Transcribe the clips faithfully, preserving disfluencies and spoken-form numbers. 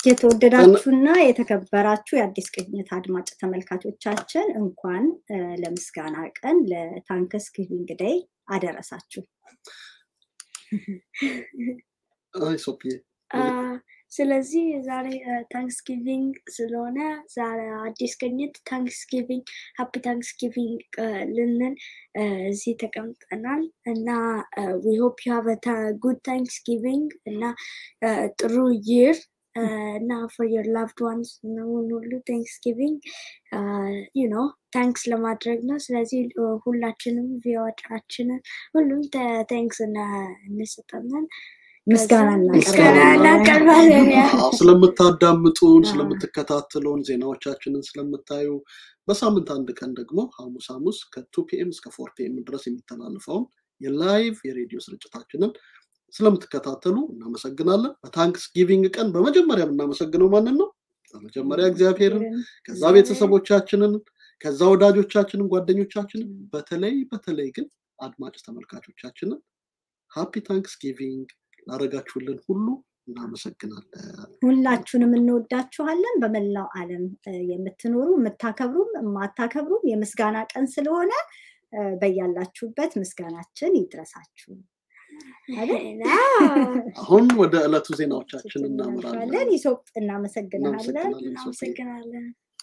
የተወደዳችሁና የተከበራችሁ የአዲስቅኝት አድማጭ ተመልካቾቻችን እንኳን ለምስጋና ቀን ለታንክስጊቪንግ ዴይ አደረሳችሁ። አይ ሶፒ ስለዚህ ዛሬ ታንክስጊቪንግ ስለሆነ ዛሬ አዲስቅኝት ታንክስጊቪንግ ሃፒ ታንክስጊቪንግ ልንን እዚህ ተቀምጠናል እና we hope you have a good Thanksgiving እና ጥሩ year uh now for your loved ones no ሁሉ Thanksgiving uh you know thanks ለማድረግ ነው ስለዚህ ሁላችንም ቪዲዮአችንን ሁሉም thanks እና እንሰጣለን ምስጋናና እናቀርባለን ስለምታዳምጡን ስለምትከታተሉን ዜናዎቻችንን ስለምታዩ በሳምንት አንድ ቀን ደግሞ ሐሙስ ሐሙስ ከ2 ፒኤም እስከ four ፒኤም ድረስ የሚተላለፈው የላይቭ የሬዲዮ ስርጭታችንን ስለምትከታተሉ እናመሰግናለን። በታንክስጊቪንግ ቀን በመጀመሪያ እናመሰግነው ማንን ነው? በመጀመሪያ እግዚአብሔርን፣ ከዛ ቤተሰቦቻችንን፣ ከዛ ወዳጆቻችንን፣ ጓደኞቻችንን በተለይ በተለይ ግን አድማጭ ተመልካቾቻችንን ሃፒ ታንክስጊቪንግ ላረጋችሁልን ሁሉ እናመሰግናለን። ሁላችሁንም እንወዳችኋለን። በመላው ዓለም የምትኖሩ የምታከብሩም የማታከብሩም የምስጋና ቀን ስለሆነ በእያላችሁበት ምስጋናችን ይድረሳችሁ። አሁን ወደ ዕለቱ ዜናዎቻችን እናመራለን። ይሶፕ እናመሰግናለን እናመሰግናለን።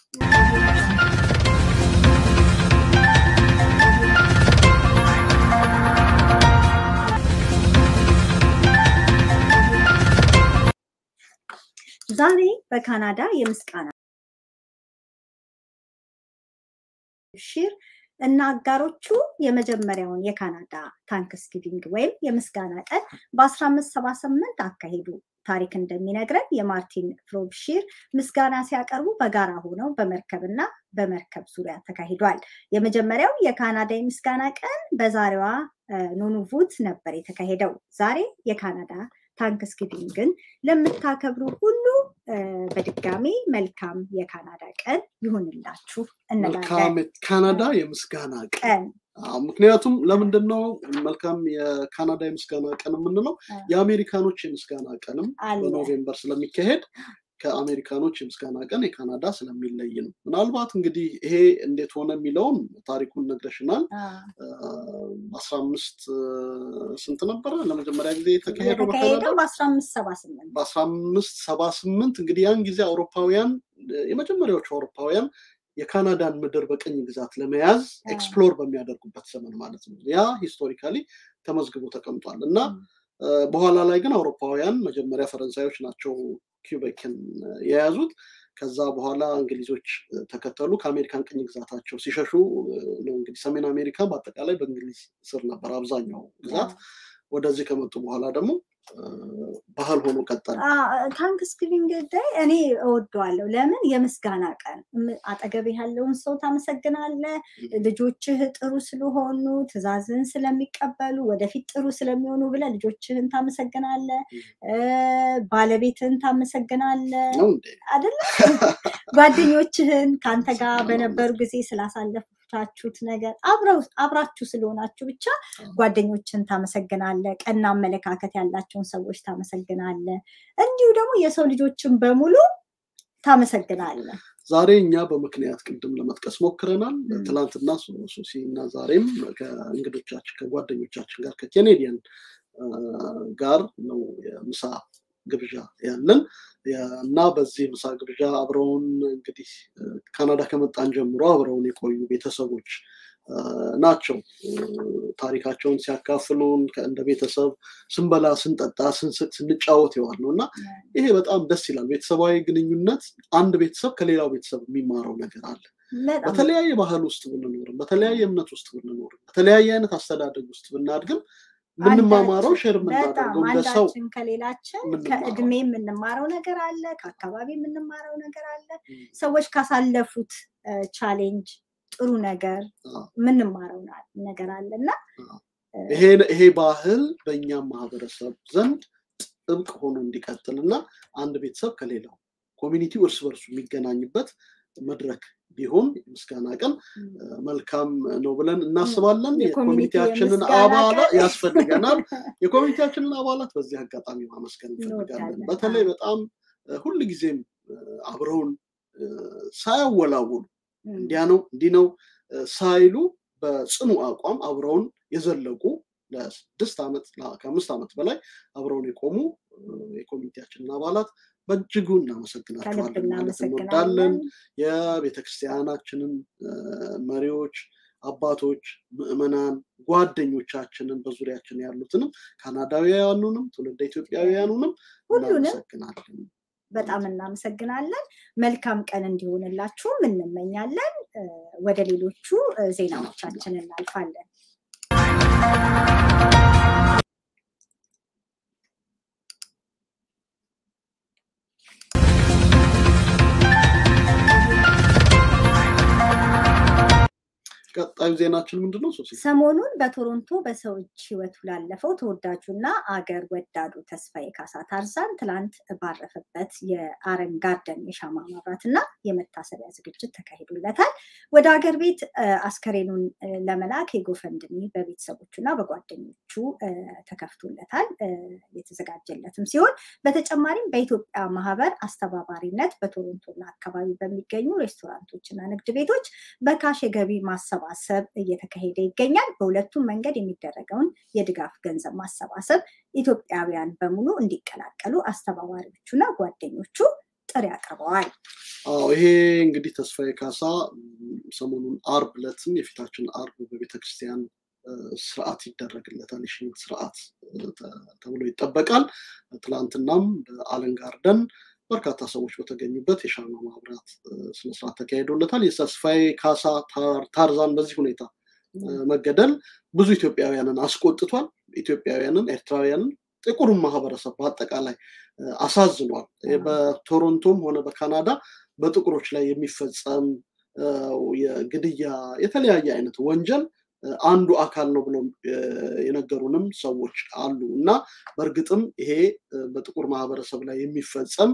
ዛሬ በካናዳ የምስጋና ሺር እና አጋሮቹ የመጀመሪያውን የካናዳ ታንክስጊቪንግ ወይም የምስጋና ቀን በ1578 አካሄዱ። ታሪክ እንደሚነግረን የማርቲን ፍሮብሺር ምስጋና ሲያቀርቡ በጋራ ሆነው በመርከብና በመርከብ ዙሪያ ተካሂዷል። የመጀመሪያው የካናዳ የምስጋና ቀን በዛሬዋ ኑኑቮት ነበር የተካሄደው። ዛሬ የካናዳ ታንክስጊቪንግን ለምታከብሩ ሁሉ በድጋሚ መልካም የካናዳ ቀን ይሁንላችሁ እንላለን። መልካም ካናዳ የምስጋና ቀን። አዎ ምክንያቱም ለምንድነው መልካም የካናዳ የምስጋና ቀን የምንለው? የአሜሪካኖች የምስጋና ቀንም በኖቬምበር ስለሚካሄድ ከአሜሪካኖች የምስጋና ቀን የካናዳ ስለሚለይ ነው። ምናልባት እንግዲህ ይሄ እንዴት ሆነ የሚለውን ታሪኩን ነግረሽናል። አስራ አምስት ስንት ነበር ለመጀመሪያ ጊዜ የተካሄደው በካናዳ? በ1578 በ1578 እንግዲህ ያን ጊዜ አውሮፓውያን የመጀመሪያዎቹ አውሮፓውያን የካናዳን ምድር በቀኝ ግዛት ለመያዝ ኤክስፕሎር በሚያደርጉበት ዘመን ማለት ነው። ያ ሂስቶሪካሊ ተመዝግቦ ተቀምጧል እና በኋላ ላይ ግን አውሮፓውያን መጀመሪያ ፈረንሳዮች ናቸው ኪውቤክን የያዙት። ከዛ በኋላ እንግሊዞች ተከተሉ። ከአሜሪካን ቅኝ ግዛታቸው ሲሸሹ ነው እንግዲህ ሰሜን አሜሪካ በአጠቃላይ በእንግሊዝ ስር ነበር አብዛኛው ግዛት። ወደዚህ ከመጡ በኋላ ደግሞ ባህል ሆኖ ቀጠለ። ታንክስጊቪንግ ዴይ እኔ እወደዋለሁ። ለምን? የምስጋና ቀን አጠገብ ያለውን ሰው ታመሰግናለህ፣ ልጆችህ ጥሩ ስለሆኑ ትዕዛዝን ስለሚቀበሉ ወደፊት ጥሩ ስለሚሆኑ ብለህ ልጆችህን ታመሰግናለህ፣ ባለቤትህን ታመሰግናለህ አይደል? ጓደኞችህን ካንተ ጋር በነበሩ ጊዜ ስላሳለፋችሁት ነገር አብረው አብራችሁ ስለሆናችሁ ብቻ ጓደኞችን ታመሰግናለህ፣ ቀና አመለካከት ያላችሁ ሰዎች ታመሰግናለህ፣ እንዲሁ ደግሞ የሰው ልጆችን በሙሉ ታመሰግናለህ። ዛሬ እኛ በመክንያት ቅድም ለመጥቀስ ሞክረናል። ትላንትና ሱሲና ዛሬም ከእንግዶቻችን ከጓደኞቻችን ጋር ከኬኔዲያን ጋር ነው የምሳ ግብዣ ያለን እና በዚህ ምሳ ግብዣ አብረውን እንግዲህ ካናዳ ከመጣን ጀምሮ አብረውን የቆዩ ቤተሰቦች ናቸው ታሪካቸውን ሲያካፍሉን እንደ ቤተሰብ ስንበላ ስንጠጣ ስንስቅ ስንጫወት ይዋል ነውና ይሄ በጣም ደስ ይላል። ቤተሰባዊ ግንኙነት አንድ ቤተሰብ ከሌላው ቤተሰብ የሚማረው ነገር አለ። በተለያየ ባህል ውስጥ ብንኖር በተለያየ እምነት ውስጥ ብንኖር በተለያየ አይነት አስተዳደግ ውስጥ ብናድግም ምንማማረው ሼር ምናደርገው እንደሰው ከሌላችን ከእድሜ ምንማረው ነገር አለ፣ ከአካባቢ ምንማረው ነገር አለ፣ ሰዎች ካሳለፉት ቻሌንጅ ጥሩ ነገር ምንማረው ነገር አለና ይሄ ይሄ ባህል በእኛ ማህበረሰብ ዘንድ ጥብቅ ሆኖ እንዲቀጥልና አንድ ቤተሰብ ከሌላው ኮሚኒቲው እርስ በርሱ የሚገናኝበት መድረክ ቢሆን ምስጋና ቀን መልካም ነው ብለን እናስባለን። የኮሚኒቲያችንን አባላት ያስፈልገናል። የኮሚኒቲያችንን አባላት በዚህ አጋጣሚ ማመስገን እንፈልጋለን። በተለይ በጣም ሁሉ ጊዜም አብረውን ሳያወላውሉ እንዲያ ነው እንዲህ ነው ሳይሉ በጽኑ አቋም አብረውን የዘለቁ ለስድስት ዓመት ከአምስት ዓመት በላይ አብረውን የቆሙ የኮሚቴያችን አባላት በእጅጉ እናመሰግናቸዋለን ማለት እንወዳለን። የቤተክርስቲያናችንን መሪዎች አባቶች ምእመናን ጓደኞቻችንን በዙሪያችን ያሉትንም ካናዳውያኑንም ትውልደ ኢትዮጵያውያኑንም እናመሰግናለን። በጣም እናመሰግናለን። መልካም ቀን እንዲሆንላችሁ እንመኛለን። ወደ ሌሎቹ ዜናዎቻችን እናልፋለን። ቀጣዩ ዜናችን ምንድነው? ሶሲ ሰሞኑን በቶሮንቶ በሰው እጅ ህይወቱ ላለፈው ተወዳጁና አገር ወዳዱ ተስፋዬ ካሳ ታርዛን ትላንት ባረፈበት የአረን ጋርደን የሻማ ማብራትና የመታሰቢያ ዝግጅት ተካሂዶለታል። ወደ አገር ቤት አስከሬኑን ለመላክ የጎፈንድሚ በቤተሰቦቹና በጓደኞቹ ተከፍቶለታል የተዘጋጀለትም ሲሆን በተጨማሪም በኢትዮጵያ ማህበር አስተባባሪነት በቶሮንቶና አካባቢ በሚገኙ ሬስቶራንቶችና ንግድ ቤቶች በካሽ የገቢ ማሰባ ማሰባሰብ እየተካሄደ ይገኛል። በሁለቱም መንገድ የሚደረገውን የድጋፍ ገንዘብ ማሰባሰብ ኢትዮጵያውያን በሙሉ እንዲቀላቀሉ አስተባባሪዎቹና ጓደኞቹ ጥሪ አቅርበዋል። አዎ ይሄ እንግዲህ ተስፋዬ ካሳ ሰሞኑን አርብ ዕለትም የፊታችን አርብ በቤተክርስቲያን ስርዓት ይደረግለታል የሽኝት ስርዓት ተብሎ ይጠበቃል። ትላንትናም በአለን ጋርደን በርካታ ሰዎች በተገኙበት የሻማ ማብራት ስነስርዓት ተካሂዶለታል። የተስፋዬ ካሳ ታርዛን በዚህ ሁኔታ መገደል ብዙ ኢትዮጵያውያንን አስቆጥቷል። ኢትዮጵያውያንን ኤርትራውያንን ጥቁሩን ማህበረሰብ በአጠቃላይ አሳዝኗል። በቶሮንቶም ሆነ በካናዳ በጥቁሮች ላይ የሚፈጸም የግድያ የተለያየ አይነት ወንጀል አንዱ አካል ነው ብሎ የነገሩንም ሰዎች አሉ እና በርግጥም ይሄ በጥቁር ማህበረሰብ ላይ የሚፈጸም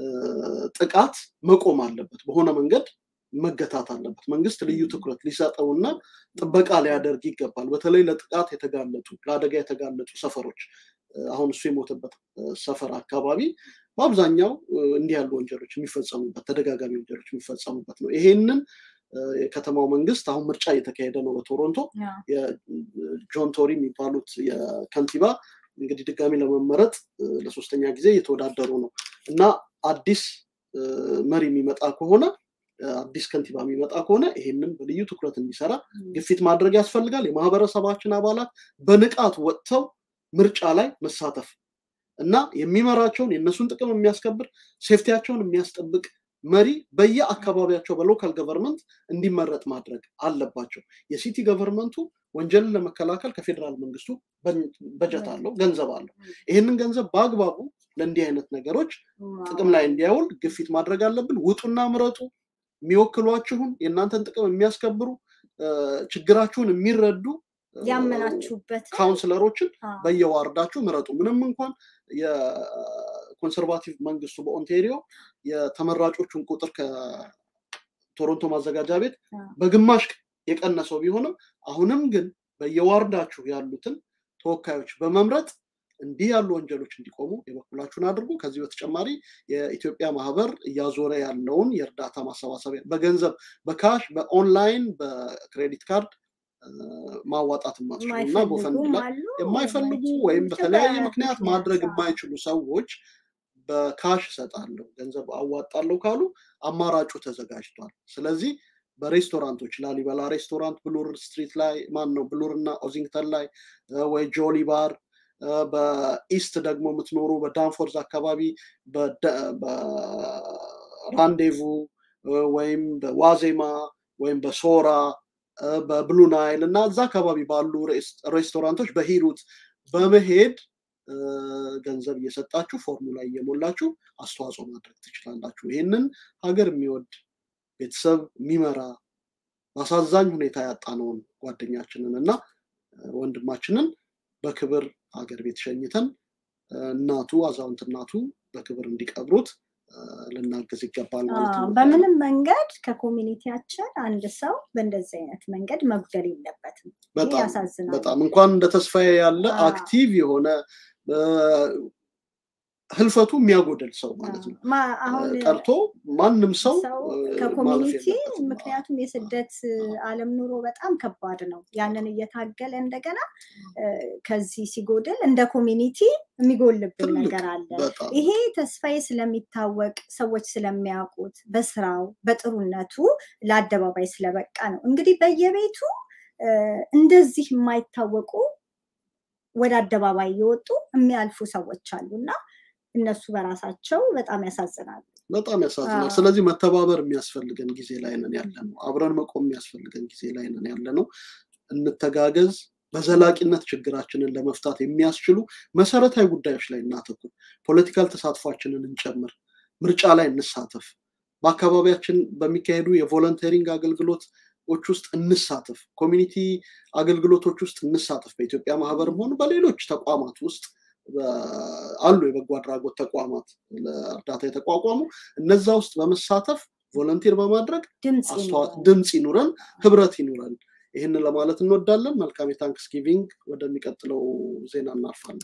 ጥቃት መቆም አለበት፣ በሆነ መንገድ መገታት አለበት። መንግስት ልዩ ትኩረት ሊሰጠውና ጥበቃ ሊያደርግ ይገባል። በተለይ ለጥቃት የተጋለጡ ለአደጋ የተጋለጡ ሰፈሮች አሁን እሱ የሞተበት ሰፈር አካባቢ በአብዛኛው እንዲህ ያሉ ወንጀሎች የሚፈጸሙበት ተደጋጋሚ ወንጀሎች የሚፈጸሙበት ነው። ይሄንን የከተማው መንግስት አሁን ምርጫ እየተካሄደ ነው በቶሮንቶ የጆን ቶሪ የሚባሉት የከንቲባ እንግዲህ ድጋሚ ለመመረጥ ለሶስተኛ ጊዜ እየተወዳደሩ ነው እና አዲስ መሪ የሚመጣ ከሆነ አዲስ ከንቲባ የሚመጣ ከሆነ ይሄንን በልዩ ትኩረት እንዲሰራ ግፊት ማድረግ ያስፈልጋል። የማህበረሰባችን አባላት በንቃት ወጥተው ምርጫ ላይ መሳተፍ እና የሚመራቸውን የነሱን ጥቅም የሚያስከብር ሴፍቲያቸውን የሚያስጠብቅ መሪ በየአካባቢያቸው በሎካል ገቨርንመንት እንዲመረጥ ማድረግ አለባቸው። የሲቲ ገቨርንመንቱ ወንጀልን ለመከላከል ከፌደራል መንግስቱ በጀት አለው፣ ገንዘብ አለው። ይሄንን ገንዘብ በአግባቡ ለእንዲህ አይነት ነገሮች ጥቅም ላይ እንዲያውል ግፊት ማድረግ አለብን። ውጡና ምረጡ። የሚወክሏችሁን የእናንተን ጥቅም የሚያስከብሩ ችግራችሁን የሚረዱ ያመናችሁበት ካውንስለሮችን በየዋርዳችሁ ምረጡ። ምንም እንኳን የኮንሰርቫቲቭ መንግስቱ በኦንታሪዮ የተመራጮቹን ቁጥር ከቶሮንቶ ማዘጋጃ ቤት በግማሽ የቀነሰው ቢሆንም አሁንም ግን በየዋርዳችሁ ያሉትን ተወካዮች በመምረጥ እንዲህ ያሉ ወንጀሎች እንዲቆሙ የበኩላችሁን አድርጉ። ከዚህ በተጨማሪ የኢትዮጵያ ማህበር ያዞረ ያለውን የእርዳታ ማሰባሰቢያ በገንዘብ በካሽ በኦንላይን በክሬዲት ካርድ ማዋጣት ማስፈልግና ጎፈንድሚ የማይፈልጉ ወይም በተለያየ ምክንያት ማድረግ የማይችሉ ሰዎች በካሽ ሰጣለው ገንዘብ አዋጣለው ካሉ አማራጩ ተዘጋጅቷል። ስለዚህ በሬስቶራንቶች ላሊበላ ሬስቶራንት ብሉር ስትሪት ላይ ማን ነው ብሉርና ኦዚንግተን ላይ ወይ ጆሊ ባር በኢስት ደግሞ የምትኖሩ በዳንፎርዝ አካባቢ በራንዴቭ ወይም በዋዜማ ወይም በሶራ በብሉ ናይል እና እዛ አካባቢ ባሉ ሬስቶራንቶች በሂሩት በመሄድ ገንዘብ እየሰጣችሁ ፎርሙላ እየሞላችሁ አስተዋጽኦ ማድረግ ትችላላችሁ። ይሄንን ሀገር የሚወድ ቤተሰብ የሚመራ ማሳዛኝ ሁኔታ ያጣነውን ጓደኛችንን እና ወንድማችንን በክብር ሀገር ቤት ሸኝተን እናቱ አዛውንት እናቱ በክብር እንዲቀብሩት ለናገዝ ይገባል ማለት ነው። በምንም መንገድ ከኮሚኒቲያችን አንድ ሰው በእንደዚህ አይነት መንገድ መጉደል የለበትም። በጣም በጣም እንኳን እንደ ተስፋዬ ያለ አክቲቭ የሆነ ህልፈቱ የሚያጎደል ሰው ማለት ነው ቀርቶ ማንንም ሰው ከኮሚኒቲ ምክንያቱም የስደት ዓለም ኑሮ በጣም ከባድ ነው ያንን እየታገለ እንደገና ከዚህ ሲጎደል እንደ ኮሚኒቲ የሚጎልብን ነገር አለ ይሄ ተስፋዬ ስለሚታወቅ ሰዎች ስለሚያውቁት በስራው በጥሩነቱ ለአደባባይ ስለበቃ ነው እንግዲህ በየቤቱ እንደዚህ የማይታወቁ ወደ አደባባይ ይወጡ የሚያልፉ ሰዎች አሉና እነሱ በራሳቸው በጣም ያሳዝናሉ በጣም ያሳዝናል ስለዚህ መተባበር የሚያስፈልገን ጊዜ ላይ ነን ያለነው አብረን መቆም የሚያስፈልገን ጊዜ ላይ ነን ያለነው እንተጋገዝ በዘላቂነት ችግራችንን ለመፍታት የሚያስችሉ መሰረታዊ ጉዳዮች ላይ እናተኩር ፖለቲካል ተሳትፏችንን እንጨምር ምርጫ ላይ እንሳተፍ በአካባቢያችን በሚካሄዱ የቮለንተሪንግ አገልግሎቶች ውስጥ እንሳተፍ ኮሚኒቲ አገልግሎቶች ውስጥ እንሳተፍ በኢትዮጵያ ማህበርም ሆነ በሌሎች ተቋማት ውስጥ አሉ የበጎ አድራጎት ተቋማት ለእርዳታ የተቋቋሙ እነዛ ውስጥ በመሳተፍ ቮለንቲር በማድረግ ድምጽ ይኑረን ህብረት ይኑረን ይሄን ለማለት እንወዳለን መልካም የታንክስጊቪንግ ወደሚቀጥለው ዜና እናልፋለን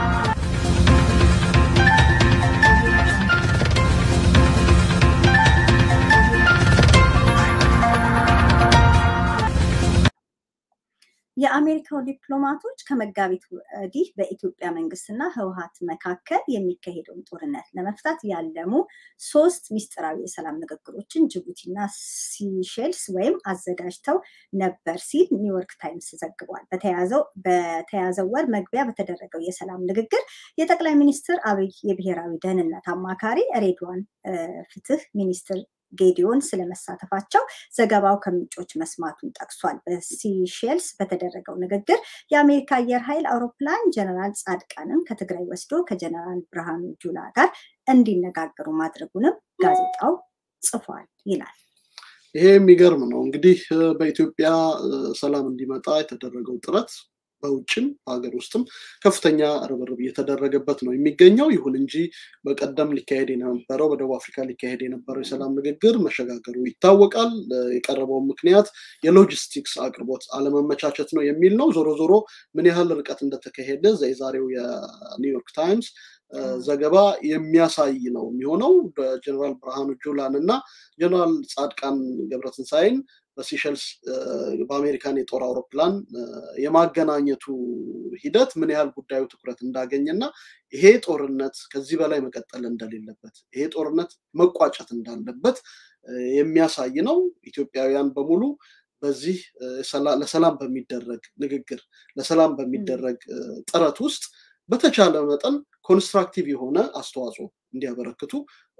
የአሜሪካው ዲፕሎማቶች ከመጋቢት ወዲህ በኢትዮጵያ መንግስትና ህወሓት መካከል የሚካሄደውን ጦርነት ለመፍታት ያለሙ ሶስት ሚስጥራዊ የሰላም ንግግሮችን ጅቡቲና ሲሼልስ ወይም አዘጋጅተው ነበር ሲል ኒውዮርክ ታይምስ ዘግቧል በተያዘው በተያዘው ወር መግቢያ በተደረገው የሰላም ንግግር የጠቅላይ ሚኒስትር አብይ የብሔራዊ ደህንነት አማካሪ ሬድዋን ፍትህ ሚኒስትር ጌዲዮን ስለመሳተፋቸው ዘገባው ከምንጮች መስማቱን ጠቅሷል በሲሼልስ በተደረገው ንግግር የአሜሪካ አየር ኃይል አውሮፕላን ጀነራል ጻድቃንን ከትግራይ ወስዶ ከጀነራል ብርሃኑ ጁላ ጋር እንዲነጋገሩ ማድረጉንም ጋዜጣው ጽፏል ይላል ይሄ የሚገርም ነው እንግዲህ በኢትዮጵያ ሰላም እንዲመጣ የተደረገው ጥረት በውጭም ሀገር ውስጥም ከፍተኛ ርብርብ እየተደረገበት ነው የሚገኘው ይሁን እንጂ በቀደም ሊካሄድ የነበረው በደቡብ አፍሪካ ሊካሄድ የነበረው የሰላም ንግግር መሸጋገሩ ይታወቃል የቀረበው ምክንያት የሎጂስቲክስ አቅርቦት አለመመቻቸት ነው የሚል ነው ዞሮ ዞሮ ምን ያህል ርቀት እንደተካሄደ የዛሬው የኒውዮርክ ታይምስ ዘገባ የሚያሳይ ነው የሚሆነው በጀነራል ብርሃኑ ጁላን እና ጀነራል ጻድቃን ገብረትንሳኤን በሲሼልስ በአሜሪካን የጦር አውሮፕላን የማገናኘቱ ሂደት ምን ያህል ጉዳዩ ትኩረት እንዳገኘና ይሄ ጦርነት ከዚህ በላይ መቀጠል እንደሌለበት ይሄ ጦርነት መቋጨት እንዳለበት የሚያሳይ ነው ኢትዮጵያውያን በሙሉ በዚህ ለሰላም በሚደረግ ንግግር ለሰላም በሚደረግ ጥረት ውስጥ በተቻለ መጠን ኮንስትራክቲቭ የሆነ አስተዋጽኦ እንዲያበረክቱ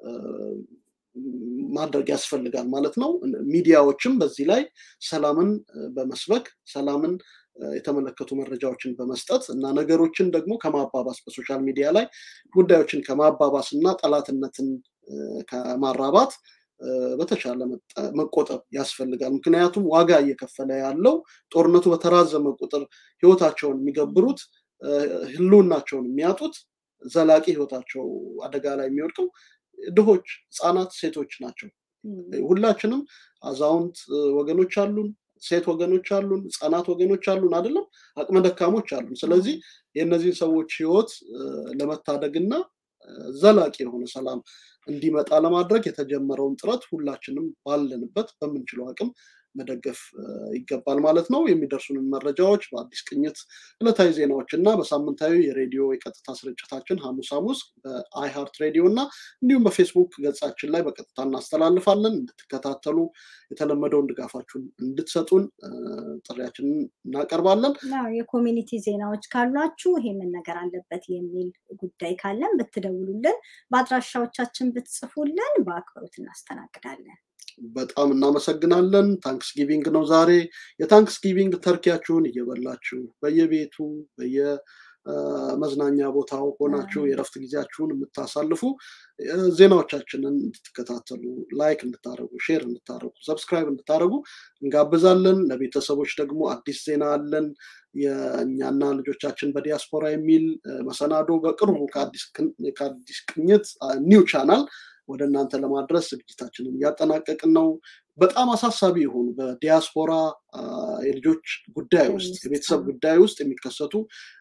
ማድረግ ያስፈልጋል ማለት ነው ሚዲያዎችም በዚህ ላይ ሰላምን በመስበክ ሰላምን የተመለከቱ መረጃዎችን በመስጠት እና ነገሮችን ደግሞ ከማባባስ በሶሻል ሚዲያ ላይ ጉዳዮችን ከማባባስ እና ጠላትነትን ከማራባት በተቻለ መቆጠብ ያስፈልጋል ምክንያቱም ዋጋ እየከፈለ ያለው ጦርነቱ በተራዘመ ቁጥር ህይወታቸውን የሚገብሩት ህልውናቸውን የሚያጡት ዘላቂ ህይወታቸው አደጋ ላይ የሚወድቀው ድሆች ህፃናት ሴቶች ናቸው ሁላችንም አዛውንት ወገኖች አሉን ሴት ወገኖች አሉን ህፃናት ወገኖች አሉን አይደለም አቅመ ደካሞች አሉን ስለዚህ የነዚህ ሰዎች ህይወት ለመታደግና ዘላቂ የሆነ ሰላም እንዲመጣ ለማድረግ የተጀመረውን ጥረት ሁላችንም ባለንበት በመንችለው አቅም መደገፍ ይገባል ማለት ነው የሚደርሱን መረጃዎች በአዲስ ቅኝት ዕለታዊ ዜናዎችና በሳምንታዊ የሬዲዮ የቀጥታ ስርጭታችን ሐሙስ ሐሙስ በአይሃርት ሬዲዮ እና እንዲሁም በፌስቡክ ገጻችን ላይ በቀጥታ እናስተላልፋለን እንድትከታተሉ የተለመደውን ድጋፋችሁን እንድትሰጡን ጥሪያችንን እናቀርባለን ነው የኮሚኒቲ ዜናዎች ካሏችሁ ይሄ ምን ነገር አለበት የሚል ጉዳይ ካለን ብትደውሉልን በአድራሻዎቻችን ብትጽፉልን በአክብሮት እናስተናግዳለን በጣም እናመሰግናለን ታንክስጊቪንግ ነው ዛሬ የታንክስጊቪንግ ተርኪያችሁን እየበላችሁ በየቤቱ በየመዝናኛ ቦታው ሆናችሁ የረፍት ጊዜያችሁን የምታሳልፉ ዜናዎቻችንን እንድትከታተሉ ላይክ እንድታረጉ ሼር እንድታረጉ ሰብስክራይብ እንድታረጉ እንጋብዛለን ለቤተሰቦች ደግሞ አዲስ ዜና አለን የኛና ልጆቻችን በዲያስፖራ የሚል መሰናዶ በቅርቡ ከአዲስ ከአዲስቅኝት ኒው ቻናል ወደ እናንተ ለማድረስ ዝግጅታችንን ያጠናቀቅን ነው በጣም አሳሳቢ የሆኑ በዲያስፖራ የልጆች ጉዳይ ውስጥ የቤተሰብ ጉዳይ ውስጥ የሚከሰቱ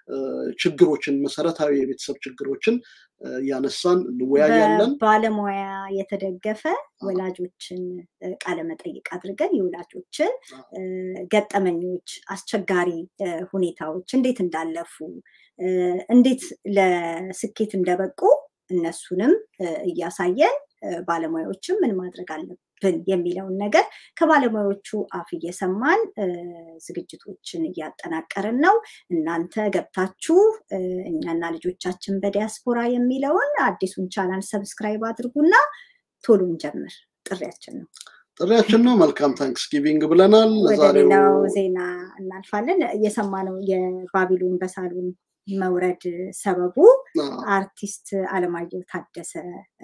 ችግሮችን መሰረታዊ የቤተሰብ ችግሮችን ያነሳን እንወያያለን ባለሙያ የተደገፈ ወላጆችን ቃለ መጠይቅ አድርገን የወላጆችን ገጠመኞች አስቸጋሪ ሁኔታዎች እንዴት እንዳለፉ እንዴት ለስኬት እንደበቁ እነሱንም እያሳየን ባለሙያዎችም ምን ማድረግ አለብን የሚለውን ነገር ከባለሙያዎቹ አፍ እየሰማን ዝግጅቶችን እያጠናቀርን ነው እናንተ ገብታችሁ እኛና ልጆቻችን በዲያስፖራ የሚለውን አዲሱን ቻናል ሰብስክራይብ አድርጉና ቶሎ እንጀምር ጥሪያችን ነው ጥሪያችን ነው መልካም ታንክስጊቪንግ ብለናል ለዛሬው ዜና እናልፋለን የሰማነው የባቢሎን በሳሎን መውረድ ሰበቡ አርቲስት አለማየሁ ታደሰ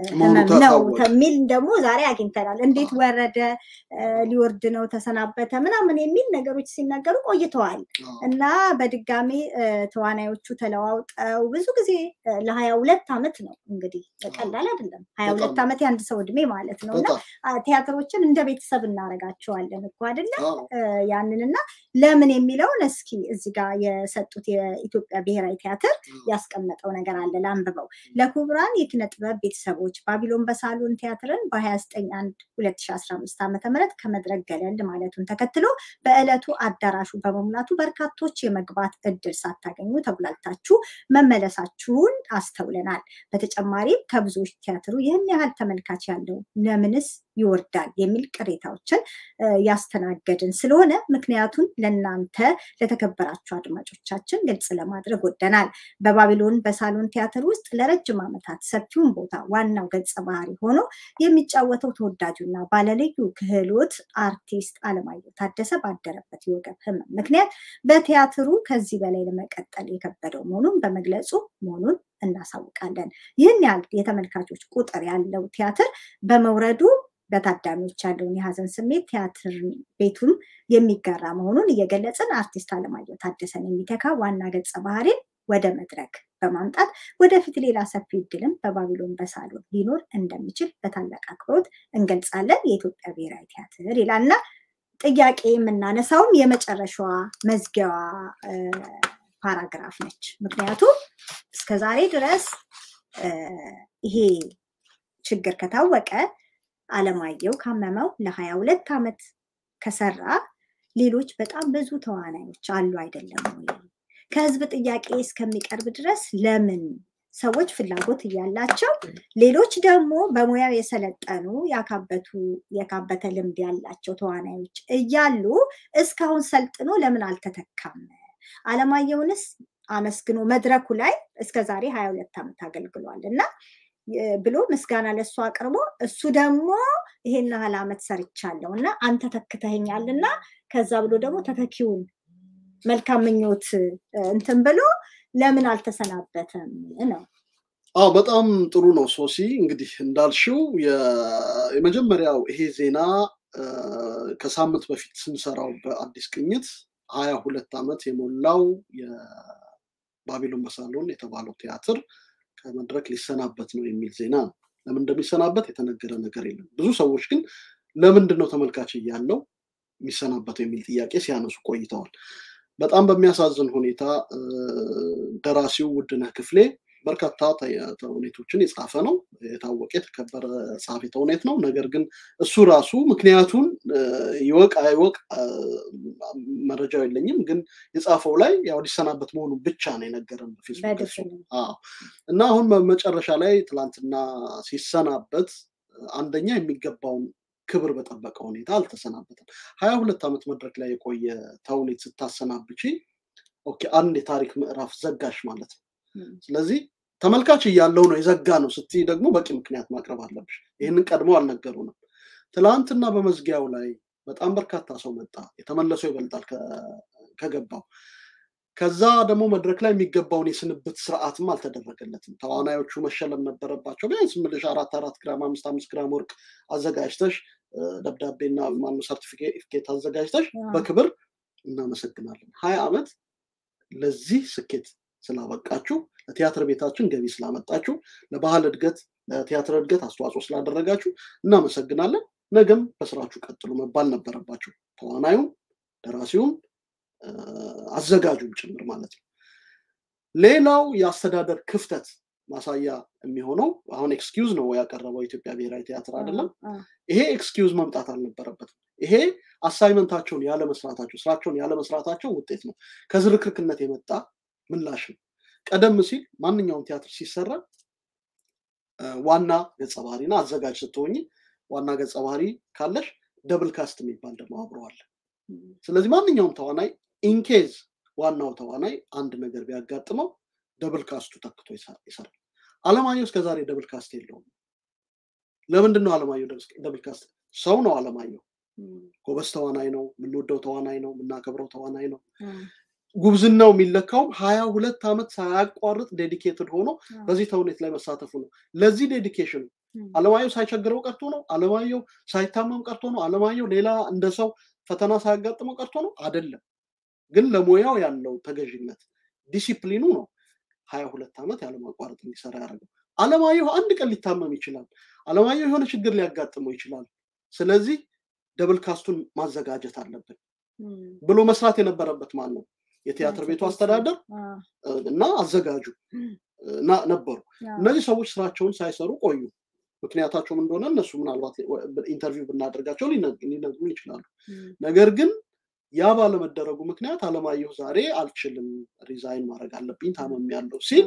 ነው ተሚል ደግሞ ዛሬ አግኝተናል እንዴት ወረደ ሊወርድ ነው ተሰናበተ ምናምን የሚል ነገሮች ሲናገሩ ቆይተዋል እና በድጋሚ ተዋናዮቹ ተለዋውጠው ብዙ ጊዜ ለ22 አመት ነው እንግዲህ ቀላል አይደለም ሀያ ሁለት አመት ያንድ ሰው እድሜ ማለት ነውና ቲያትሮችን እንደ ቤተሰብ እናረጋቸዋለን እኮ አይደለ ያንንና ለምን የሚለውን እስኪ እዚህ ጋር የሰጡት የኢትዮጵያ ብሔራዊ ቲያትር ያስቀመጠው ነገር አለ ላንብበው ለኩብራን የኪነ ጥበብ ቤተሰቦች ባቢሎን በሳሎን ቲያትርን በ29 አንድ ሁለት ሺህ አስራ አምስት ዓመተ ምህረት ከመድረክ ገለል ማለቱን ተከትሎ በእለቱ አዳራሹ በመሙላቱ በርካቶች የመግባት እድል ሳታገኙ ተጉላልታችሁ መመለሳችሁን አስተውለናል በተጨማሪም ከብዙዎች ቲያትሩ ይህን ያህል ተመልካች ያለው ለምንስ ይወርዳል የሚል ቅሬታዎችን ያስተናገድን ስለሆነ ምክንያቱን ለናንተ ለተከበራችሁ አድማጮቻችን ግልጽ ለማድረግ ወደናል በባቢሎን በሳሎን ቲያትር ውስጥ ለረጅም ዓመታት ሰፊውን ቦታ ዋናው ገጸ ባህሪ ሆኖ የሚጫወተው ተወዳጁና ባለልዩ ክህሎት አርቲስት አለማየሁ ታደሰ ባደረበት የወገብ ህመም ምክንያት በቲያትሩ ከዚህ በላይ ለመቀጠል የከበደው መሆኑን በመግለጹ መሆኑን እናሳውቃለን ይህን ያህል የተመልካቾች ቁጥር ያለው ቲያትር በመውረዱ በታዳሚዎች ያለውን የሐዘን ስሜት ቲያትር ቤቱም የሚጋራ መሆኑን እየገለጸን አርቲስት አለማየሁ ታደሰን የሚተካ ዋና ገጸ ባህሪን ወደ መድረክ በማምጣት ወደፊት ሌላ ሰፊ እድልም በባቢሎን በሳሎን ሊኖር እንደሚችል በታላቅ አክብሮት እንገልጻለን የኢትዮጵያ ብሔራዊ ቲያትር ይላልና ጥያቄ የምናነሳውም የመጨረሻዋ መዝጊያዋ ፓራግራፍ ነች ምክንያቱም እስከዛሬ ድረስ ይሄ ችግር ከታወቀ አለማየሁ ካመመው ለ22 አመት ከሰራ ሌሎች በጣም ብዙ ተዋናዮች አሉ አይደለም ወይ ከህዝብ ጥያቄ እስከሚቀርብ ድረስ ለምን ሰዎች ፍላጎት ያላቸው ሌሎች ደግሞ በሙያው የሰለጠኑ ያካበቱ ያካበተ ልምድ ያላቸው ተዋናዮች እያሉ እስካሁን ሰልጥኖ ለምን አልተተካም አለማየሁንስ አመስግኖ መድረኩ ላይ እስከዛሬ ሃያ ሁለት አመት አገልግሏልና ብሎ መስጋና ለሱ አቅርቦ እሱ ደግሞ ይሄን ያህል አመት ሰርቻለሁና አንተ ተከተኸኛልና ከዛ ብሎ ደግሞ ተተኪውን መልካም ምኞት እንትን ብሎ ለምን አልተሰናበተም ነው አዎ በጣም ጥሩ ነው ሶሲ እንግዲህ እንዳልሽው የመጀመሪያው ይሄ ዜና ከሳምንት በፊት ስንሰራው በአዲስቅኝት ሃያ ሁለት አመት የሞላው የባቢሎን በሳሎን የተባለው ቲያትር ከመድረክ ሊሰናበት ነው የሚል ዜና ለምን እንደሚሰናበት የተነገረ ነገር የለም ብዙ ሰዎች ግን ለምንድነው ተመልካች ያለው የሚሰናበት የሚል ጥያቄ ሲያነሱ ቆይተዋል በጣም በሚያሳዝን ሁኔታ ደራሲው ውድነህ ክፍሌ በርካታ ተውኔቶችን የጻፈ ነው የታወቀ የተከበረ ጻፊ ተውኔት ነው ነገር ግን እሱ ራሱ ምክንያቱን ይወቅ አይወቅ መረጃው የለኝም ግን የጻፈው ላይ ያው ሊሰናበት መሆኑ ብቻ ነው የነገረን በፌስቡክ አዎ እና አሁን በመጨረሻ ላይ ትላንትና ሲሰናበት አንደኛ የሚገባውን ክብር በጠበቀ ሁኔታ አልተሰናበተም ሃያ ሁለት አመት መድረክ ላይ የቆየ ተውኔት ስታሰናብጪ ኦኬ አንድ የታሪክ ምዕራፍ ዘጋሽ ማለት ነው ስለዚህ ተመልካች ያለው ነው የዘጋ ነው ስትይ ደግሞ በቂ ምክንያት ማቅረብ አለብሽ ይሄንን ቀድሞ አልነገሩንም ትላንትና በመዝጊያው ላይ በጣም በርካታ ሰው መጣ የተመለሰው ይበልጣል ከገባው ከዛ ደግሞ መድረክ ላይ የሚገባውን የስንብት ስርዓትም አልተደረገለትም ተዋናዮቹ መሸለም ነበረባቸው ቢያንስ ምልሽ አራት አራት ግራም አምስት አምስት ግራም ወርቅ አዘጋጅተሽ ደብዳቤና ማኑ ሰርቲፊኬት አዘጋጅተሽ በክብር እናመሰግናለን ሃያ አመት ለዚህ ስኬት ስላበቃችሁ ለቲያትር ቤታችን ገቢ ስላመጣችሁ ለባህል እድገት ለቲያትር እድገት አስተዋጽኦ ስላደረጋችሁ እናመሰግናለን ነገም በስራችሁ ቀጥሉ መባል ነበረባችሁ ተዋናዩም ደራሲውም አዘጋጁም ጭምር ማለት ነው ሌላው ያስተዳደር ክፍተት ማሳያ የሚሆነው አሁን ኤክስኪውዝ ነው ያቀረበው ኢትዮጵያ ብሔራዊ ቲያትር አይደለም ይሄ ኤክስኪውዝ መምጣት አልነበረበትም ይሄ አሳይመንታቸውን ያለ መስራታቸው ስራቸውን ያለ መስራታቸው ውጤት ነው ከዝርክርክነት የመጣ ምላሽ ነው ቀደም ሲል ማንኛውም ቲያትር ሲሰራ ዋና ገጸ ባህሪና አዘጋጅ ስትሆኚ ዋና ገጸ ባህሪ ካለሽ ደብል ካስት የሚባል ደግሞ አብረዋል ስለዚህ ማንኛውም ተዋናይ ኢንኬዝ ዋናው ተዋናይ አንድ ነገር ቢያጋጥመው ደብል ካስቱ ተክቶ ይሰራል አለማየሁ እስከዛሬ ደብል ካስት የለውም ለምንድን ነው አለማየሁ ደብል ካስት ሰው ነው አለማየሁ ጎበዝ ተዋናይ ነው ምንወደው ተዋናይ ነው ምናከብረው ተዋናይ ነው ጉብዝናው የሚለካው ሃያ ሁለት አመት ሳያቋርጥ ዴዲኬትድ ሆኖ በዚህ ተውኔት ላይ መሳተፉ ነው ለዚህ ዴዲኬሽን አለማየሁ ሳይቸግረው ቀርቶ ነው አለማየሁ ሳይታመም ቀርቶ ነው አለማየሁ ሌላ እንደሰው ፈተና ሳያጋጥመው ቀርቶ ነው አይደለም ግን ለሞያው ያለው ተገዥነት ዲሲፕሊኑ ነው ሃያ ሁለት አመት ያለ ማቋረጥ እንዲሰራ ያደርጋል አለማየሁ አንድ ቀን ሊታመም ይችላል አለማየሁ የሆነ ችግር ሊያጋጥመው ይችላል ስለዚህ ደብል ካስቱን ማዘጋጀት አለበት ብሎ መስራት የነበረበት ማን ነው የቲያትር ቤቱ አስተዳደር እና አዘጋጁ እና ነበሩ እነዚህ ሰዎች ስራቸውን ሳይሰሩ ቆዩ ምክንያታቸው ምን እንደሆነ እነሱ ምናልባት ኢንተርቪው ብናደርጋቸው ሊነግሩን ይችላሉ ነገር ግን ያ ባለመደረጉ ምክንያት አለማየሁ ዛሬ አልችልም ሪዛይን ማድረግ አለብኝ ታመም ያለው ሲል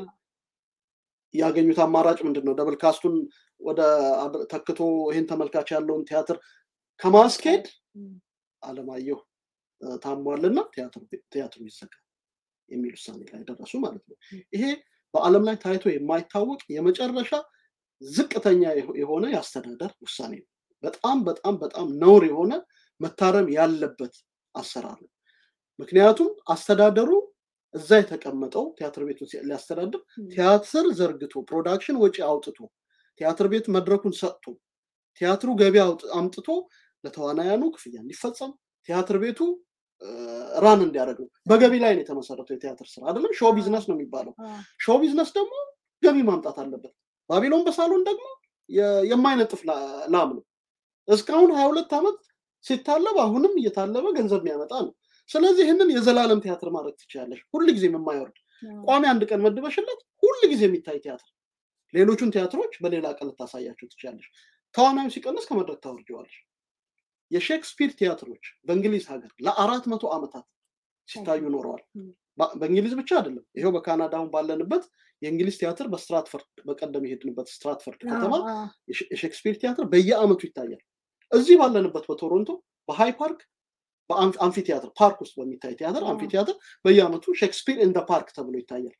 ያገኙት አማራጭ ምንድነው ደብል ካስቱን ወደ ተክቶ ይሄን ተመልካች ያለውን ቲያትር ከማስኬድ አለማየሁ ታሟልና ቲያትር ቲያትሩ ይዘጋ የሚል ውሳኔ ላይ ደረሱ ማለት ነው ይሄ በአለም ላይ ታይቶ የማይታወቅ የመጨረሻ ዝቅተኛ የሆነ ያስተዳደር ውሳኔ ነው በጣም በጣም በጣም ነውር የሆነ መታረም ያለበት አሰራር ነው ምክንያቱም አስተዳደሩ እዛ የተቀመጠው ቲያትር ቤቱን ሊያስተዳድር ቲያትር ዘርግቶ ፕሮዳክሽን ወጪ አውጥቶ ቲያትር ቤት መድረኩን ሰጥቶ ቲያትሩ ገቢ አምጥቶ ለተዋናያኑ ክፍያ እንዲፈጸም ቲያትር ቤቱ ራን እንዲያደርግ በገቢ ላይ ነው የተመሰረተው የቲያትር ስራ አይደለም ሾው ቢዝነስ ነው የሚባለው ሾው ቢዝነስ ደግሞ ገቢ ማምጣት አለበት ባቢሎን በሳሎን ደግሞ የማይነጥፍ ላም ነው እስካሁን ሃያ ሁለት አመት ሲታለብ አሁንም እየታለበ ገንዘብ የሚያመጣ ነው ስለዚህ ይሄንን የዘላለም ቲያትር ማድረግ ትችላለሽ ሁሉ ጊዜ የማይወርድ ቋሚ አንድ ቀን መድበሽለት ሁሉ ጊዜ የሚታይ ቲያትር ሌሎቹን ቲያትሮች በሌላ ቀን ታሳያችሁ ትችላለሽ ተዋናዩ ሲቀንስ ከመድረክ ታወርጂዋለሽ የሼክስፒር ቲያትሮች በእንግሊዝ ሀገር ለአራት መቶ አመታት ሲታዩ ኖረዋል በእንግሊዝ ብቻ አይደለም ይሄው በካናዳው ባለንበት የእንግሊዝ ቲያትር በስትራትፈርድ በቀደም ይሄድንበት ስትራትፈርድ ከተማ የሼክስፒር ቲያትር በየአመቱ ይታያል እዚህ ባለንበት በቶሮንቶ በሃይ ፓርክ በአምፊ ቲያትር ፓርክ ውስጥ በሚታይ ቲያትር አምፊ ቲያትር በየአመቱ ሼክስፒር ኢን ዘ ፓርክ ተብሎ ይታያል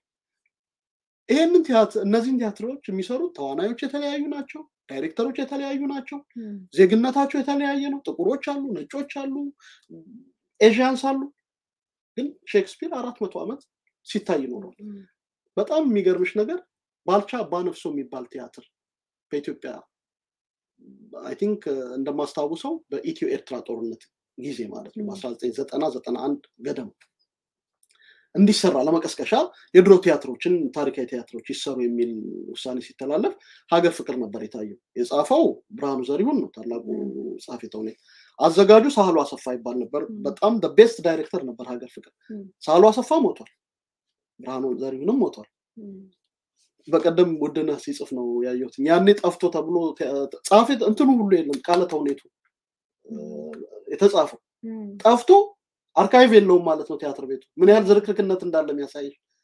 ይሄንን ቲያትር እነዚህን ቲያትሮች የሚሰሩት ተዋናዮች የተለያዩ ናቸው ዳይሬክተሮች የተለያዩ ናቸው ዜግነታቸው የተለያየ ነው ጥቁሮች አሉ ነጮች አሉ ኤዥያንስ አሉ ግን ሼክስፒር አራት መቶ አመት ሲታይ ኖሯል በጣም የሚገርምሽ ነገር ባልቻ ባነፍሶ የሚባል ቲያትር በኢትዮጵያ አይ ቲንክ እንደማስታውሰው በኢትዮ ኤርትራ ጦርነት ጊዜ ማለት ነው በ1990 ገደም እንዲሰራ ለመቀስቀሻ የድሮ ቲያትሮችን ታሪካዊ ቲያትሮች ይሰሩ የሚል ውሳኔ ሲተላለፍ ሀገር ፍቅር ነበር የታየው የጻፈው ብርሃኑ ዘሪሁን ነው ታላቁ ጻፊ ተውኔት አዘጋጁ ሳህሉ አሰፋ ይባል ነበር በጣም the best director ነበር ሀገር ፍቅር ሳህሉ አሰፋ ሞቷል ብርሃኑ ዘሪሁንም ሞቷል በቀደም ወደና ሲጽፍ ነው ያየሁት ያኔ ጠፍቶ ተብሎ ጻፊ እንትኑ ሁሉ የለም ቃለ ተውኔቱ የተጻፈው ጠፍቶ አርካይቭ የለውም ማለት ነው ቲያትር ቤቱ ምን ያህል ዝርክርክነት እንዳለ የሚያሳይ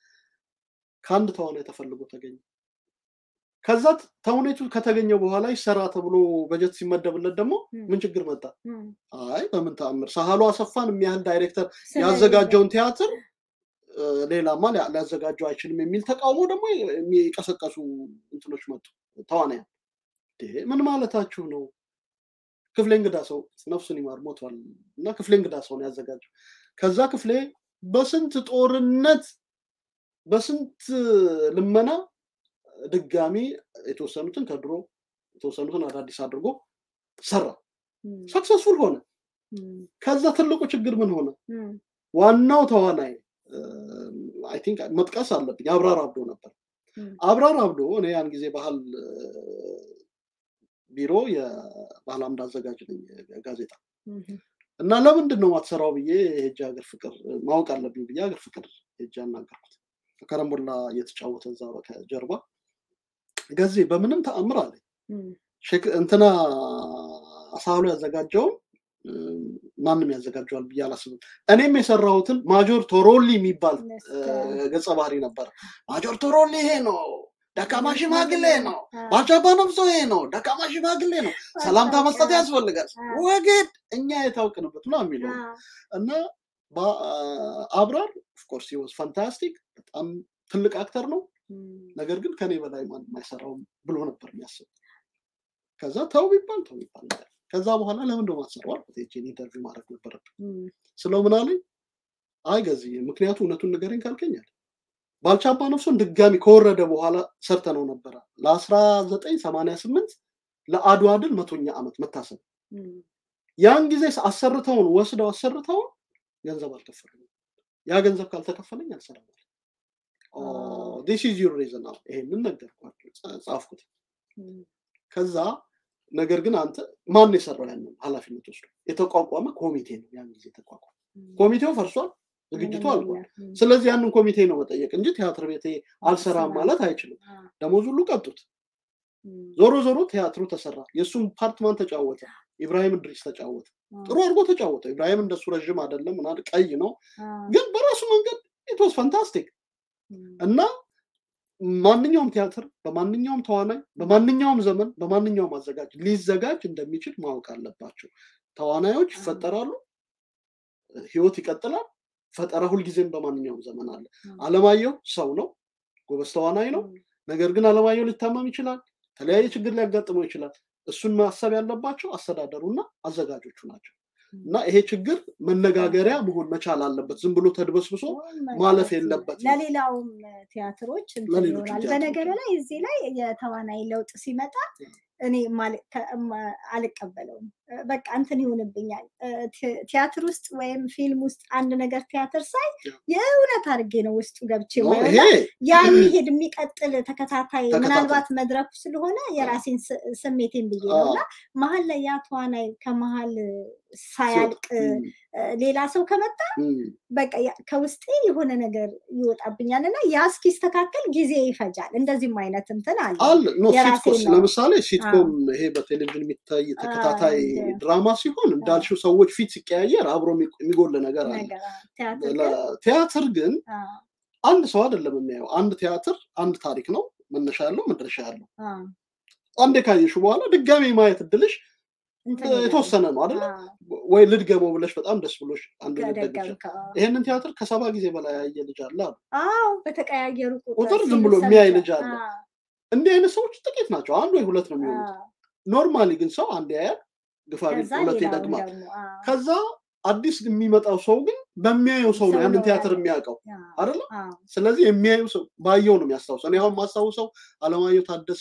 ካንድ ተዋናይ ተፈልጎ ተገኘ ከዛ ተውኔቱ ከተገኘው በኋላ ይሰራ ተብሎ በጀት ሲመደብለት ደግሞ ምን ችግር መጣ አይ በምን ተአምር ሳህሉ አሰፋን የሚያህል ዳይሬክተር ያዘጋጀውን ቲያትር ሌላማ ሊያዘጋጀው አይችልም የሚል ተቃውሞ ደግሞ የሚቀሰቀሱ እንትኖች መጡ ተዋናይ ምን ማለታችሁ ነው ክፍሌ እንግዳ ሰው ነፍሱን ይማር ሞቷል እና ክፍሌ እንግዳ ሰው ነው ያዘጋጀው ከዛ ክፍሌ በስንት ጦርነት በስንት ልመና ድጋሚ የተወሰኑትን ከድሮ የተወሰኑትን አዳዲስ አድርጎ ሰራ ሰክሰስፉል ሆነ ከዛ ትልቁ ችግር ምን ሆነ ዋናው ተዋናይ አይ ቲንክ መጥቀስ አለብኝ አብራራ አብዶ ነበር አብራር አብዶ እኔ ያን ጊዜ ባህል ቢሮ የባህል አምድ አዘጋጅ ነኝ ጋዜጣ እና ለምንድን ነው ማትሰራው ብዬ ሄጄ ሀገር ፍቅር ማወቅ አለብኝ ብዬ ሀገር ፍቅር ሄጄ አናገርኩት ከረምቡላ እየተጫወተ እዛ በጀርባ ገዜ በምንም ተአምር አለ ሼክ እንትና አሳሉ ያዘጋጀው ማንንም ያዘጋጀዋል ብዬ አላስብም እኔም የሰራሁትን ማጆር ቶሮሊ የሚባል ገጸ ባህሪ ነበር ማጆር ቶሮሊ ይሄ ነው ደካማ ሽማግሌ ነው ባቻባ ነፍሶ ይሄ ነው ደካማ ሽማግሌ ነው ሰላምታ መስጠት ያስፈልጋል ወግድ እኛ የታውቅንበት ነው የሚለው እና አብራር ኦፍ ኮርስ he was fantastic በጣም ትልቅ አክተር ነው ነገር ግን ከኔ በላይ ማን ማይሰራው ብሎ ነበር የሚያስብ ከዛ ታው ቢባል ታው ቢባል ከዛ በኋላ ለምን እንደው ማሰራው አልኩት እቺ ኢንተርቪው ማድረግ ነበረብኝ ስለው ምን አለኝ አይ ገዚህ ምክንያቱ እነቱን ነገርኝ ካልከኛል ባልቻባ ነፍሱን ድጋሚ ከወረደ በኋላ ሰርተነው ነበር ለ1988 ለአድዋ ድል መቶኛ ዓመት መታሰብ ያን ጊዜ አሰርተው ወስደው አሰርተው ገንዘብ አልከፈሉኝ ያ ገንዘብ ካልተከፈለኝ አልሰራም ኦ this is your reason now ይሄንን ነገርኳቸው ጻፍኩት ከዛ ነገር ግን አንተ ማን የሰራው ያንን ኃላፊነት ወስዶ የተቋቋመ ኮሚቴ ነው ያን ጊዜ ተቋቋመ ኮሚቴው ፈርሷል ዝግጅቱ አልቋል ስለዚህ ያንን ኮሚቴ ነው መጠየቅ እንጂ ቲያትር ቤቴ አልሰራም ማለት አይችልም ደሞዝ ሁሉ ቀጥቷል ዞሮ ዞሮ ቲያትሩ ተሰራ የሱም ፓርትማን ተጫወተ ኢብራሂም ድሪስ ተጫወተ ጥሩ አድርጎ ተጫወተ ኢብራሂም እንደሱ ረጅም አይደለም እና ቀይ ነው ግን በራሱ መንገድ it was fantastic እና ማንኛውም ቲያትር በማንኛውም ተዋናይ በማንኛውም ዘመን በማንኛውም አዘጋጅ ሊዘጋጅ እንደሚችል ማወቅ አለባቸው ተዋናዮች ይፈጠራሉ ህይወት ይቀጥላል ፈጠራ ሁሉ ጊዜም በማንኛውም ዘመን አለ አለማየሁ ሰው ነው ጎበዝ ተዋናይ ነው ነገር ግን አለማየሁ ሊታመም ይችላል ተለያየ ችግር ሊያጋጥመው ይችላል እሱን ማሰብ ያለባቸው አስተዳደሩና አዘጋጆቹ ናቸው እና ይሄ ችግር መነጋገሪያ መሆን መቻል አለበት ዝም ብሎ ተድበስብሶ ማለፍ የለበት ለሌላውም ቲያትሮች እንትን ይሆናል በነገር ላይ እዚህ ላይ የተዋናይ ለውጥ ሲመጣ እኔ አልቀበለውም በቃ እንትን ይሆንብኛል ቲያትር ውስጥ ወይም ፊልም ውስጥ አንድ ነገር ቲያትር ሳይ የእውነት አድርጌ ነው ውስጡ ገብቼ ማለት ያን ይሄድ የሚቀጥል ተከታታይ ምናልባት መድረኩ ስለሆነ የራሴን ስሜቴን ብዬ ነውና መሀል ላይ ያ ተዋናይ ከመሀል ሳያልቅ ሌላ ሰው ከመጣ በቃ ከውስጤ የሆነ ነገር ይወጣብኛልና ያ እስኪስተካከል ጊዜ ይፈጃል እንደዚህም አይነት እንትን አለ አለ ነው ሲትኮም ለምሳሌ ሲትኮም ይሄ በቴሌቪዥን የሚታይ ተከታታይ ድራማ ሲሆን እንዳልሽው ሰዎች ፊት ሲቀያየር አብሮ የሚጎል ነገር አለ ቲያትር ግን አንድ ሰው አይደለም የሚያየው አንድ ቲያትር አንድ ታሪክ ነው መነሻ ያለው መድረሻ ያለው አንዴ ካየሽው በኋላ ድጋሚ ማየት እድልሽ የተወሰነ ነው አይደል ወይ ልድገመው ብለሽ በጣም ደስ ብሎሽ አንድ ልደግሽ ይሄንን ቲያትር ከሰባ ጊዜ በላይ ያየ ልጅ አለ አዎ በተቀያየሩ ቁጥር ዝም ብሎ የሚያይ ልጅ አለ እንደ አይነት ሰዎች ጥቂት ናቸው አንድ ወይ ሁለት ነው የሚሆኑት ኖርማሊ ግን ሰው አንድ ያያል ግፋቢ ሁለት ይደግማል ከዛ አዲስ የሚመጣው ሰው ግን በሚያየው ሰው ነው ያንን ቲያትር የሚያውቀው አይደል ስለዚህ የሚያየው ሰው ባየው ነው የሚያስታውሰው እኔ አሁን ማስታውሰው አለማየሁ ታደሰ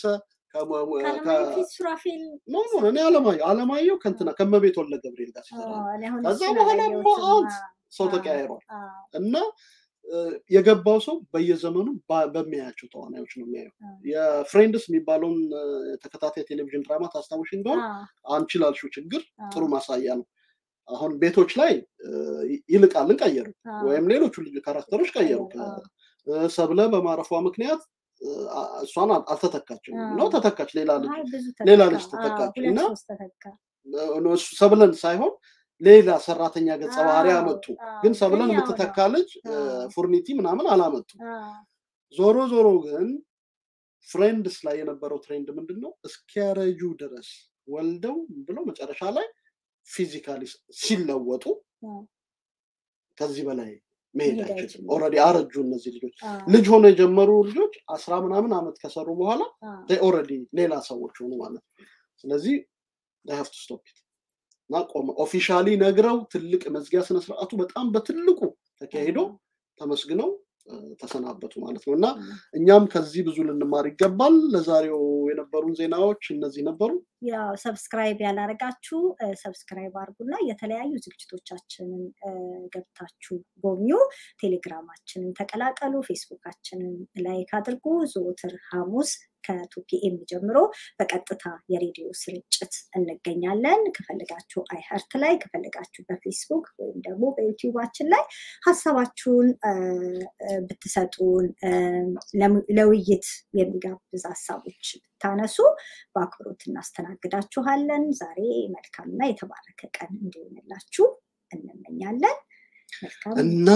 ሱራፌል ኖ ኖ እኔ አለማየሁ አለማየሁ ከንተና ከመቤት ወለ ገብርኤል ጋር ሲሰራ ከዛ በኋላ ሞአት ሰው ተቀያይሯል እና የገባው ሰው በየዘመኑ በሚያያቸው ተዋናዮች ነው የሚያየው የፍሬንድስ የሚባለውን ተከታታይ ቴሌቪዥን ድራማ ታስታውሽ እንደሆነ አንቺ ላልሽው ችግር ጥሩ ማሳያ ነው አሁን ቤቶች ላይ ይልቃልን ቀየሩ ወይም ሌሎች ልጅ ካራክተሮች ቀየሩ ሰብለ በማረፏ ምክንያት እሷን አልተተካችም ነው ተተካች ሌላ ልጅ ሌላ ልጅ ተተካች እና ነው ሰብለን ሳይሆን ሌላ ሰራተኛ ገጸ ባህሪ አመጡ ግን ሰብለን የምትተካ ልጅ ፉርኒቲ ምናምን አላመጡ ዞሮ ዞሮ ግን ፍሬንድስ ላይ የነበረው ትሬንድ ምንድነው እስኪያረጁ ድረስ ወልደው ብሎ መጨረሻ ላይ ፊዚካሊ ሲለወጡ ከዚህ በላይ መሄዳቸው ኦሬዲ አረጁ እነዚህ ልጆች ልጅ ሆነ የጀመሩ ልጆች አስራ ምናምን አመት ከሰሩ በኋላ they already ሌላ ሰዎች ሆኑ ማለት ስለዚህ they have to stop it ናቆም ኦፊሻሊ ነግረው ትልቅ መዝጊያ ስነ ስርዓቱ በጣም በትልቁ ተካሂዶ ተመስግነው ተሰናበቱ ማለት ነውና እኛም ከዚህ ብዙ ልንማር ይገባል ለዛሬው የነበሩን ዜናዎች እነዚህ ነበሩ ያው ሰብስክራይብ ያላረጋችሁ ሰብስክራይብ አድርጉና የተለያዩ ዝግጅቶቻችንን ገብታችሁ ጎብኙ ቴሌግራማችንን ተቀላቀሉ ፌስቡካችንን ላይክ አድርጉ ዘወትር ሐሙስ ከ2 ፒኤም ጀምሮ በቀጥታ የሬዲዮ ስርጭት እንገኛለን ከፈለጋችሁ አይሃርት ላይ ከፈለጋችሁ በፌስቡክ ወይም ደግሞ በዩቲዩባችን ላይ ሐሳባችሁን ብትሰጡን ለውይይት የሚጋብዝ ሐሳቦች ታነሱ በአክብሮት እናስተናግዳችኋለን ዛሬ መልካምና የተባረከ ቀን እንዲሆንላችሁ እንመኛለን እና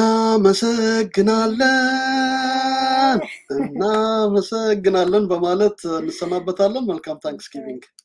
መሰግናለን እና መሰግናለን በማለት እንሰናበታለን መልካም ታንክስጊቪንግ